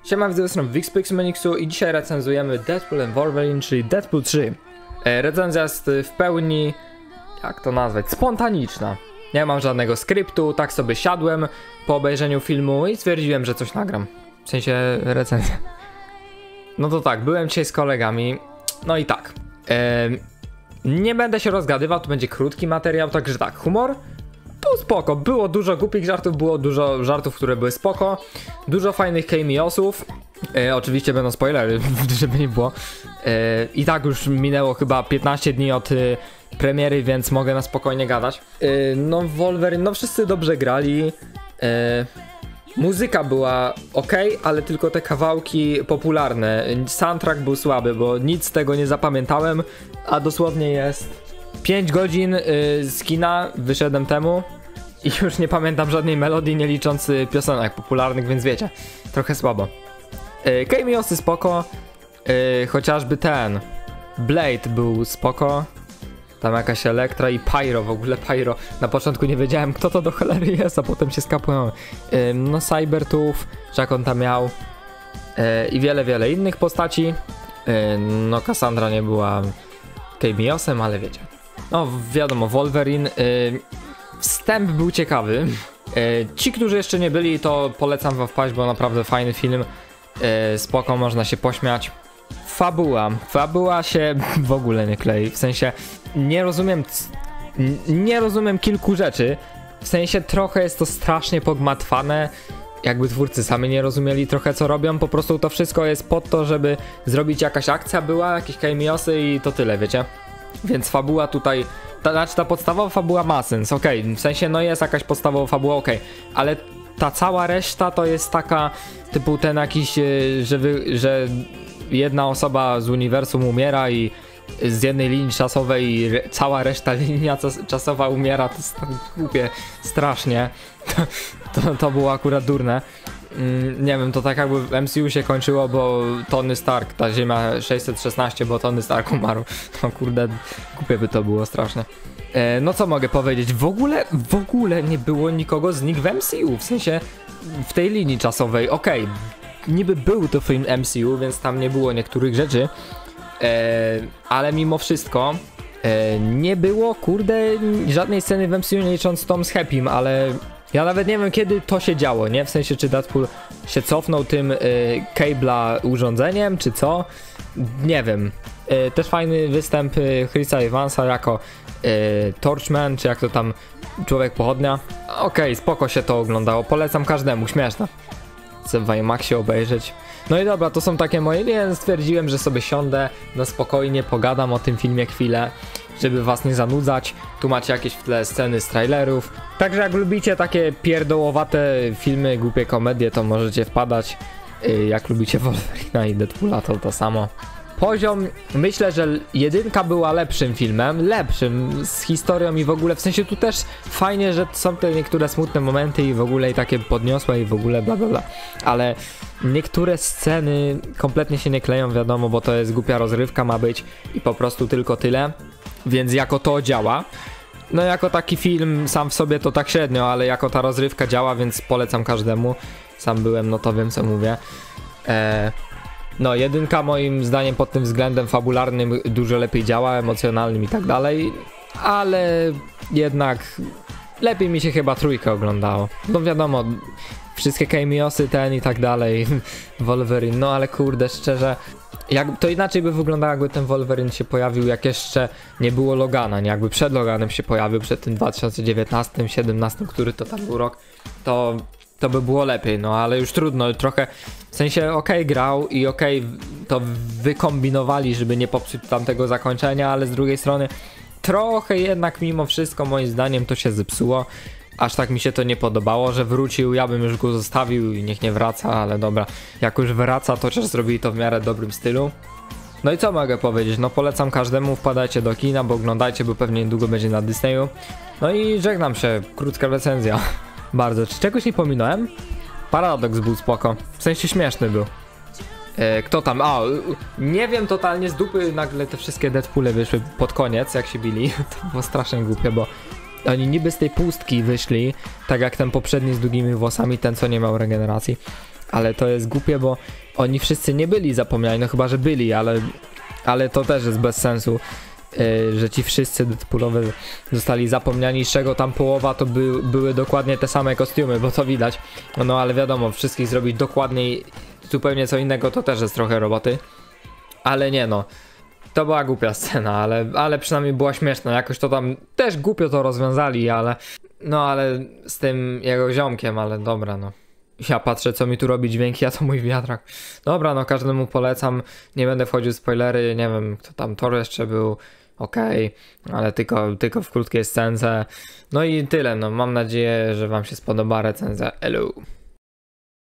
Siema, z tej strony Wixpixmanixu i dzisiaj recenzujemy Deadpool & Wolverine, czyli Deadpool 3. Recenzja jest w pełni, jak to nazwać, spontaniczna. Nie mam żadnego skryptu, tak sobie siadłem po obejrzeniu filmu i stwierdziłem, że coś nagram. W sensie recenzję. No to tak, byłem dzisiaj z kolegami, no i tak. Nie będę się rozgadywał, to będzie krótki materiał, także tak, humor był spoko, było dużo głupich żartów, było dużo żartów, które były spoko, dużo fajnych cameosów, oczywiście będą spoilery, żeby nie było, i tak już minęło chyba 15 dni od premiery, więc mogę na spokojnie gadać. No Wolverine, no wszyscy dobrze grali, muzyka była ok, ale tylko te kawałki popularne, soundtrack był słaby, bo nic z tego nie zapamiętałem, a dosłownie jest 5 godzin z kina, wyszedłem temu i już nie pamiętam żadnej melodii, nie licząc piosenek popularnych, więc wiecie, trochę słabo. Cameosy spoko, chociażby ten Blade był spoko, tam jakaś Elektra i Pyro, w ogóle Pyro, na początku nie wiedziałem kto to do cholery jest, a potem się skapłem. No Cybertooth, czy jak on tam miał, i wiele innych postaci. No Cassandra nie była cameosem, ale wiecie. No wiadomo, Wolverine, wstęp był ciekawy. Ci, którzy jeszcze nie byli, to polecam wam wpaść, bo naprawdę fajny film, spoko, można się pośmiać. Fabuła się w ogóle nie klei, w sensie nie rozumiem kilku rzeczy, w sensie trochę jest to strasznie pogmatwane, jakby twórcy sami nie rozumieli trochę co robią, po prostu to wszystko jest pod to, żeby zrobić jakaś akcja była, jakieś cameosy i to tyle, wiecie? Więc fabuła tutaj, ta podstawowa fabuła ma sens, okej, w sensie no jest jakaś podstawowa fabuła, okej, ale ta cała reszta to jest taka, typu ten jakiś, że jedna osoba z uniwersum umiera i z jednej linii czasowej cała reszta linia czasowa umiera, to jest tak głupie, strasznie, to było akurat durne. Nie wiem, to tak jakby w MCU się kończyło, bo Tony Stark, ta Ziemia 616, bo Tony Stark umarł. No kurde, głupie by to było strasznie. No co mogę powiedzieć, w ogóle nie było nikogo z nich w MCU, w sensie w tej linii czasowej, okej, niby był to film MCU, więc tam nie było niektórych rzeczy, ale mimo wszystko nie było, kurde, żadnej sceny w MCU, nie licząc Tom z Happym, ale ja nawet nie wiem kiedy to się działo, nie? W sensie czy Deadpool się cofnął tym Cable'a urządzeniem, czy co? Nie wiem. Też fajny występ Chrisa Evansa jako Torchman, czy jak to tam, człowiek pochodnia. Okej, spoko się to oglądało, polecam każdemu, śmieszne. Chcę w IMAXie obejrzeć. No i dobra, to są takie moje, nie, stwierdziłem, że sobie siądę na spokojnie, pogadam o tym filmie chwilę, żeby was nie zanudzać. Tu macie jakieś w tle sceny z trailerów. Także jak lubicie takie pierdołowate filmy, głupie komedie, to możecie wpadać. Jak lubicie Wolverina i Deadpoola, to samo. Poziom, myślę, że jedynka była lepszym filmem, lepszym z historią i w ogóle, w sensie tu też fajnie, że są te niektóre smutne momenty i w ogóle i takie podniosłe i w ogóle bla bla bla, ale niektóre sceny kompletnie się nie kleją, wiadomo, bo to jest głupia rozrywka ma być i po prostu tylko tyle, więc jako to działa. No jako taki film sam w sobie to tak średnio, ale jako ta rozrywka działa, więc polecam każdemu. Sam byłem, no to wiem co mówię. No jedynka moim zdaniem pod tym względem fabularnym dużo lepiej działa, emocjonalnym i tak dalej, ale jednak lepiej mi się chyba trójkę oglądało. No wiadomo, wszystkie cameosy ten i tak dalej, Wolverine, no ale kurde szczerze, to inaczej by wyglądało jakby ten Wolverine się pojawił jak jeszcze nie było Logana, nie? Jakby przed Loganem się pojawił, przed tym 2019, 17, który to tam był rok, to by było lepiej, no ale już trudno, trochę, w sensie okej, grał i okej, to wykombinowali, żeby nie popsuć tamtego zakończenia, ale z drugiej strony trochę jednak mimo wszystko moim zdaniem to się zepsuło, aż tak mi się to nie podobało, że wrócił, ja bym już go zostawił i niech nie wraca, ale dobra, jak już wraca, to chociaż zrobili to w miarę dobrym stylu. No i co mogę powiedzieć, no polecam każdemu, wpadajcie do kina, bo oglądajcie, bo pewnie niedługo będzie na Disneyu. No i żegnam się, krótka recenzja. Bardzo. Czy czegoś nie pominąłem? Paradoks był spoko. W sensie śmieszny był. Kto tam? Nie wiem, totalnie z dupy nagle te wszystkie Deadpoole wyszły pod koniec, jak się bili. To było strasznie głupie, bo oni niby z tej pustki wyszli, tak jak ten poprzedni z długimi włosami, ten co nie miał regeneracji. ale to jest głupie, bo oni wszyscy nie byli zapomniani, no chyba, że byli, ale to też jest bez sensu, że ci wszyscy Deadpoolowie zostali zapomniani, z czego tam połowa to były dokładnie te same kostiumy, bo to widać. No ale wiadomo, wszystkich zrobić dokładniej zupełnie co innego to też jest trochę roboty. Ale nie no, to była głupia scena, ale przynajmniej była śmieszna, jakoś to tam też głupio to rozwiązali, ale z tym jego ziomkiem, ale dobra no. Ja patrzę, co mi tu robi dźwięki, a to mój wiatrak. Dobra, no każdemu polecam, nie będę wchodził w spoilery, nie wiem kto tam Thor jeszcze był, okej, ale tylko w krótkiej scence. No i tyle, no mam nadzieję, że wam się spodoba recenzja. Hello.